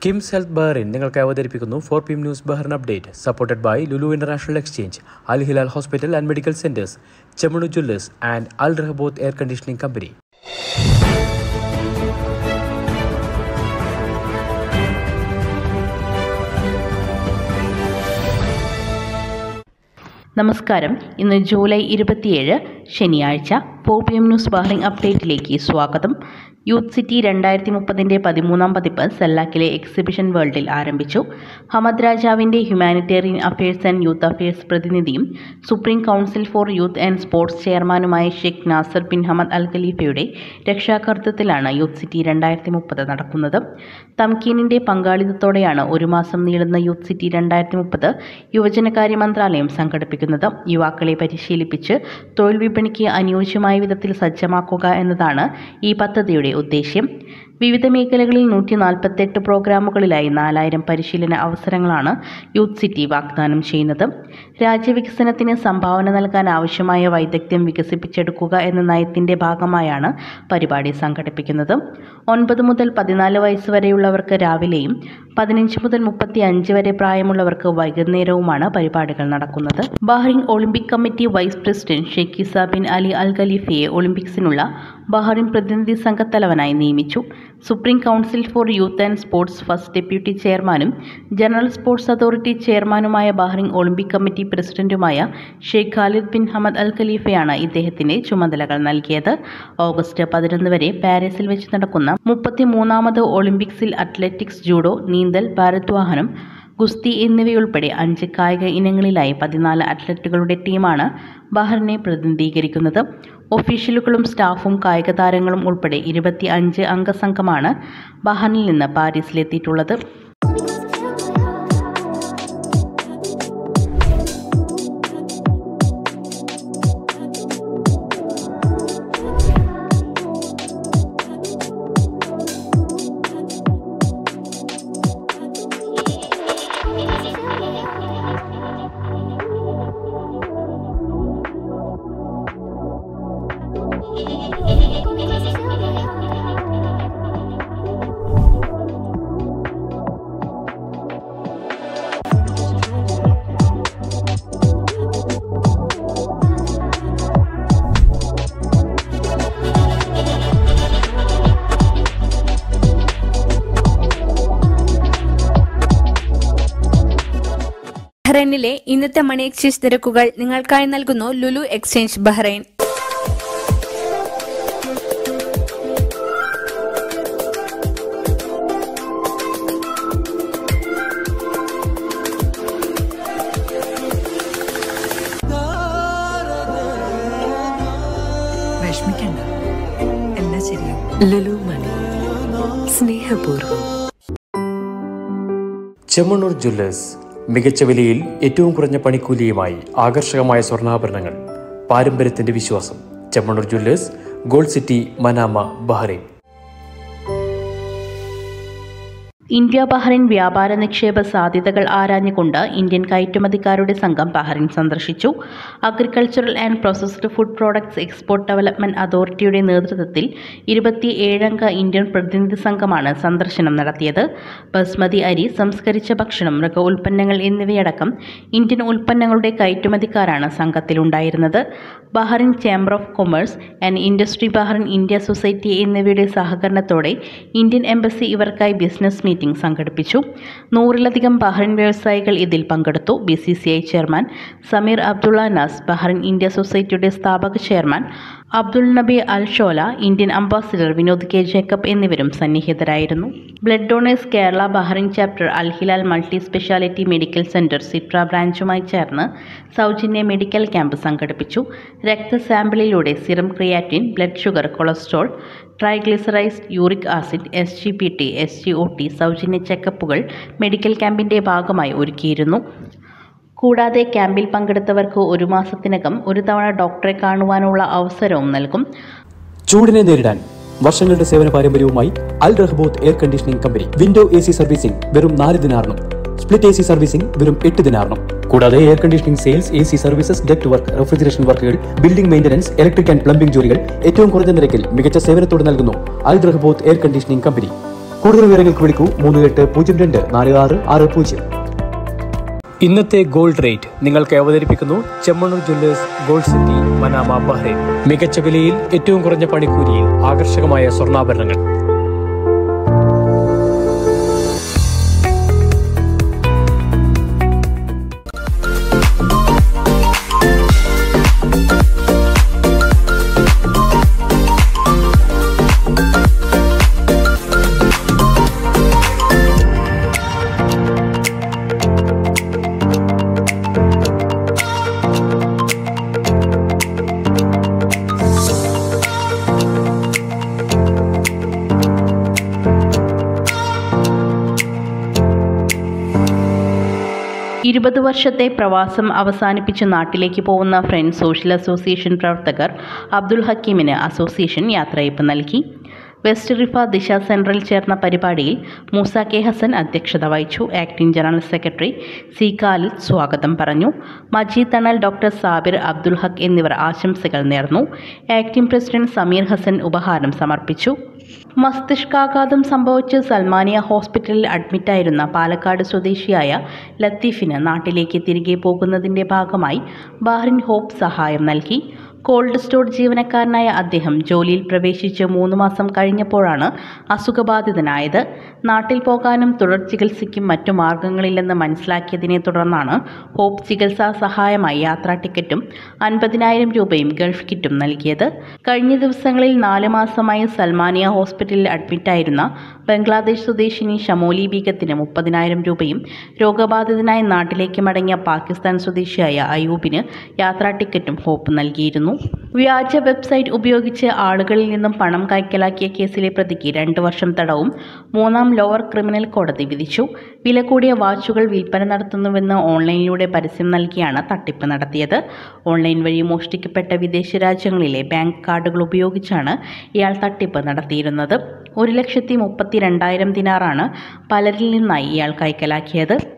KIMS health Bahrain നിങ്ങൾക്കായി അവതരിപ്പിക്കുന്നു 4 PM news Bahrain update supported by Lulu international exchange, Al Hilal hospital and medical centres, Chemmanur jewellers and Al Rahaboth air conditioning company. നമസ്കാരം. ഇന്ന് July 27 ശനിയാഴ്ച 4 PM news Bahrain അപ്ഡേറ്റിലേക്ക് സ്വാഗതം. Youth city 2030 13ാം പതിപ്പ് സെല്ലാക്കിലെ exhibition വേൾഡിൽ ആരംഭിച്ചു. Hamad രാജാവിൻ്റെ humanitarian affairs and youth affairs പ്രതിനിധിയും supreme council for youth and sports ചെയർമാനുമായ Sheikh Nasser bin Hamad Al ഖലീഫയുടെ രക്ഷാകർതൃത്വത്തിലാണ് യൂത്ത് സിറ്റി 2030 നടക്കുന്നത്. തംകീനിൻ്റെ പങ്കാളിത്തത്തോടെയാണ് ഒരു മാസം നീളുന്ന യൂത്ത് സിറ്റി 2030 യുവജനകാര്യ മന്ത്രാലയം സംഘടിപ്പിക്കുന്നത്. യുവാക്കളെ പരിശീലിപ്പിച്ച് തൊഴിൽ വിപണിക്ക് അനുയോജ്യമായ വിധത്തിൽ സജ്ജമാക്കുക എന്നതാണ് ഈ പദ്ധതിയുടെ ഉദ്ദേശ്യം. വിവിധ മേഖലകളിൽ 148 പ്രോഗ്രാമുകളിലായി 4000 പരിശീലന അവസരങ്ങളാണ് യൂത്ത് സിറ്റി വാഗ്ദാനം ചെയ്യുന്നത്. രാജ്യവികസനത്തിന് സംഭാവന നൽകാൻ ആവശ്യമായ വൈദഗ്ധ്യം വികസിപ്പിച്ചെടുക്കുക എന്ന നയത്തിൻ്റെ ഭാഗമായാണ് പരിപാടി സംഘടിപ്പിക്കുന്നത്. 9 മുതൽ 14 വയസ്സ് വരെയുള്ളവർക്ക് രാവിലെയും 15 മുതൽ 35 വരെ പ്രായമുള്ളവർക്ക് വൈകുന്നേരവുമാണ് പരിപാടികൾ നടക്കുന്നത്. Bahrain Olympic committee vice president Sheikh Isa bin Ali Al ഖലീഫയെ ഒളിമ്പിക്സിനുള്ള ബഹ്റൈൻ പ്രതിനിധി സംഘത്തലവനായി നിയമിച്ചു. Supreme council for youth and sports first deputy ചെയർമാനും ജനറൽ സ്പോർട്സ് അതോറിറ്റി ചെയർമാനുമായ ബഹ്റൈൻ ഒളിമ്പിക് കമ്മിറ്റി പ്രസിഡന്റുമായ Sheikh Khalid bin Hamad Al ഖലീഫയാണ് ഇദ്ദേഹത്തിന് ചുമതലകൾ നൽകിയത്. ഓഗസ്റ്റ് 11 വരെ പാരീസിൽ വെച്ച് നടക്കുന്ന 33ാമത് ഒളിമ്പിക്സിൽ അത്ലറ്റിക്സ്, ജൂഡോ, നീന്തൽ, ഭാരോദ്വഹനം, ഗുസ്തി എന്നിവയുൾപ്പെടെ 5 കായിക ഇനങ്ങളിലായി 14 അത്ലറ്റുകളുടെ ടീമാണ് ബഹ്റൈനെ പ്രതിനിധീകരിക്കുന്നത്. ഒഫീഷ്യലുകളും സ്റ്റാഫും കായിക താരങ്ങളും ഉൾപ്പെടെ 25 അംഗ സംഘമാണ് ബഹ്റൈനിൽ നിന്ന് പാരീസിലെത്തിയിട്ടുള്ളത്. ബഹ്റൈനിലെ ഇന്നത്തെ മണി എക്സ്ചേഞ്ച് നിരക്കുകൾ നിങ്ങൾക്കായി നൽകുന്നു ലുലു എക്സ്ചേഞ്ച് ബഹ്റൈൻ. വിഷമിക്കണ്ട, എല്ലാം ശരിയാവും. ലുലു മണി, സ്നേഹപൂർവ്വം. ചെമ്മണ്ണൂർ ജ്വല്ലേഴ്സ് മികച്ച വിലയിൽ ഏറ്റവും കുറഞ്ഞ പണിക്കൂലിയുമായി ആകർഷകമായ സ്വർണ്ണാഭരണങ്ങൾ, പാരമ്പര്യത്തിന്റെ വിശ്വാസം. Chemmanur jewellers, gold city, Manama, Bahrain. India Bahrain വ്യാപാര നിക്ഷേപ സാധ്യതകൾ ആരാഞ്ഞുകൊണ്ട് ഇന്ത്യൻ കയറ്റുമതിക്കാരുടെ സംഘം ബഹ്റൈൻ സന്ദർശിച്ചു. Agricultural and processed food products export development അതോറിറ്റിയുടെ നേതൃത്വത്തിൽ 27 അംഗ ഇന്ത്യൻ പ്രതിനിധി സംഘമാണ് സന്ദർശനം നടത്തിയത്. ബസ്മതി അരി, സംസ്കരിച്ച ഭക്ഷണം, മൃഗ ഉൽപ്പന്നങ്ങൾ എന്നിവയടക്കം ഇന്ത്യൻ ഉൽപ്പന്നങ്ങളുടെ കയറ്റുമതിക്കാരാണ് സംഘത്തിലുണ്ടായിരുന്നത്. Bahrain chamber of commerce and industry, Bahrain India society എന്നിവയുടെ സഹകരണത്തോടെ ഇന്ത്യൻ എംബസി ഇവർക്കായി ബിസിനസ് മീറ്റിംഗ് സംഘടിപ്പിച്ചു. 100-ലധികം ബഹ്റൈൻ വ്യവസായികൾ ഇതിൽ പങ്കെടുത്തു. BCCI chairman Samir Abdulla Nass, Bahrain India സൊസൈറ്റിയുടെ സ്ഥാപക chairman Abdul Nabi Al Shola, Indian ambassador Vinod K Jacob എന്നിവരും സന്നിഹിതരായിരുന്നു. Blood donors Kerala Bahrain chapter Al Hilal multi speciality medical centre Sitra ബ്രാഞ്ചുമായി ചേർന്ന് സൗജന്യ മെഡിക്കൽ ക്യാമ്പ് സംഘടിപ്പിച്ചു. രക്തസാമ്പിളിലൂടെ serum creatine, blood sugar, cholesterol, triglycerides, uric acid, SGPT, SGOT സൗജന്യ ചെക്കപ്പുകൾ medical ക്യാമ്പിൻ്റെ ഭാഗമായി ഒരുക്കിയിരുന്നു. കൂടാതെ ക്യാമ്പിൽ പങ്കെടുത്തവർക്ക് 1 മാസത്തിനകം ഒരു തവണ ഡോക്ടറെ കാണുവാനുള്ള അവസരവും നൽകും. ചൂടിനെ നേരിടാൻ വർഷങ്ങളുടെ സേവന പാരമ്പര്യവുമായി Al Rahaboth air conditioning company. Window AC servicing വെറും 4 ദിനാറിനും, സ്പ്ലിറ്റ് AC സർവീസിംഗ് വെറും 8 ദിനാറിനും. കൂടാതെ air conditioning sales, AC services, duct work, refrigeration വർക്കുകൾ, building maintenance, electric and plumbing ജോലികൾ ഏറ്റവും കുറഞ്ഞ നിരക്കിൽ മികച്ച സേവനത്തോടെ നൽകുന്നു Al Rahaboth air conditioning company. കൂടുതൽ വിവരങ്ങൾക്ക് വിളിക്കൂ 38024660. ഇന്നത്തെ ഗോൾഡ് റേറ്റ് നിങ്ങൾക്ക് അവതരിപ്പിക്കുന്നു Chemmanur jewellers gold city Manama Bahrain. മികച്ച വിലയിൽ ഏറ്റവും കുറഞ്ഞ പണിക്കൂലിയിൽ ആകർഷകമായ സ്വർണ്ണാഭരണങ്ങൾ. ഇരുപത് വർഷത്തെ പ്രവാസം അവസാനിപ്പിച്ച് നാട്ടിലേക്ക് പോകുന്ന ഫ്രണ്ട്സ് സോഷ്യൽ അസോസിയേഷൻ പ്രവർത്തകർ അബ്ദുൽ ഹക്കീമിന് അസോസിയേഷൻ യാത്രയയപ്പ് നൽകി. വെസ്റ്റ് റിഫ ദിശ സെൻട്രൽ ചേർന്ന പരിപാടിയിൽ മൂസ കെ ഹസൻ അധ്യക്ഷത വഹിച്ചു. Acting general secretary C Khalid സ്വാഗതം പറഞ്ഞു. മജീദ് തണൽ, ഡോക്ടർ സാബിർ, അബ്ദുൽ ഹക്ക് എന്നിവർ ആശംസകൾ നേർന്നു. ആക്ടിംഗ് പ്രസിഡന്റ് സമീർ ഹസൻ ഉപഹാരം സമർപ്പിച്ചു. മസ്തിഷ്കാഘാതം സംഭവിച്ച് സൽമാനിയ ഹോസ്പിറ്റലിൽ അഡ്മിറ്റായിരുന്ന പാലക്കാട് സ്വദേശിയായ ലത്തീഫിന് നാട്ടിലേക്ക് തിരികെ പോകുന്നതിൻ്റെ ഭാഗമായി ബഹ്റിൻ ഹോപ്പ് സഹായം നൽകി. കോൾഡ് സ്റ്റോർ ജീവനക്കാരനായ അദ്ദേഹം ജോലിയിൽ പ്രവേശിച്ച് 3 മാസം കഴിഞ്ഞപ്പോഴാണ് അസുഖബാധിതനായത്. നാട്ടിൽ പോകാനും തുടർ ചികിത്സയ്ക്കും മറ്റു മാർഗങ്ങളില്ലെന്ന് മനസ്സിലാക്കിയതിനെ തുടർന്നാണ് ഹോപ്പ് ചികിത്സാ സഹായമായി യാത്രാ ടിക്കറ്റും 50,000 രൂപയും ഗൾഫ് കിറ്റും നൽകിയത്. കഴിഞ്ഞ ദിവസങ്ങളിൽ 4 മാസമായി സൽമാനിയ ഹോസ്പിറ്റലിൽ അഡ്മിറ്റായിരുന്ന ബംഗ്ലാദേശ് സ്വദേശിനി ഷമോലി ബീഗത്തിന് 30,000 രൂപയും രോഗബാധിതനായി നാട്ടിലേക്ക് മടങ്ങിയ പാകിസ്ഥാൻ സ്വദേശിയായ അയൂബിന് യാത്രാ ടിക്കറ്റും ഹോപ്പ് നൽകിയിരുന്നു. വ്യാജ വെബ്സൈറ്റ് ഉപയോഗിച്ച് ആളുകളിൽ നിന്നും പണം കൈക്കലാക്കിയ കേസിലെ പ്രതിക്ക് 2 വർഷം തടവും 3-ാം ലോവർ ക്രിമിനൽ കോടതി വിധിച്ചു. വില കൂടിയ വാച്ചുകൾ വിൽപ്പന നടത്തുന്നുവെന്ന് ഓൺലൈനിലൂടെ പരസ്യം നൽകിയാണ് തട്ടിപ്പ് നടത്തിയത്. ഓൺലൈൻ വഴി മോഷ്ടിക്കപ്പെട്ട വിദേശ രാജ്യങ്ങളിലെ ബാങ്ക് കാർഡുകൾ ഉപയോഗിച്ചാണ് ഇയാൾ തട്ടിപ്പ് നടത്തിയിരുന്നത്. 1,32,000 ദിനാറാണ് പലരിൽ നിന്നായി ഇയാൾ കൈക്കലാക്കിയത്.